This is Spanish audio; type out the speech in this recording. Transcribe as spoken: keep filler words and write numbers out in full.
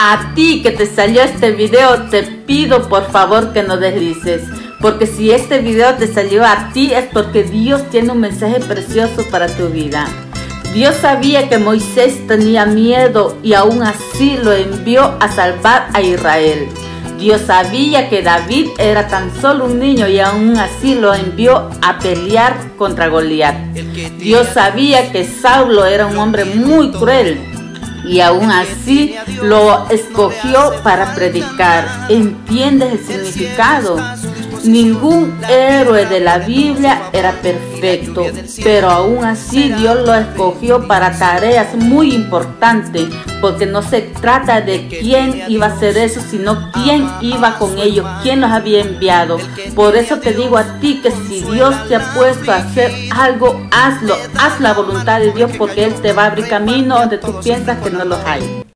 A ti que te salió este video, te pido por favor que no deslices, porque si este video te salió a ti es porque Dios tiene un mensaje precioso para tu vida. Dios sabía que Moisés tenía miedo y aún así lo envió a salvar a Israel. Dios sabía que David era tan solo un niño y aún así lo envió a pelear contra Goliat. Dios sabía que Saulo era un hombre muy cruel y aún así lo escogió para predicar. ¿Entiendes el significado? Ningún héroe de la Biblia era perfecto, pero aún así Dios lo escogió para tareas muy importantes, porque no se trata de quién iba a hacer eso, sino quién iba con ellos, quién los había enviado. Por eso te digo a ti que si Dios te ha puesto a hacer algo, hazlo, haz la voluntad de Dios, porque Él te va a abrir camino donde tú piensas que no los hay.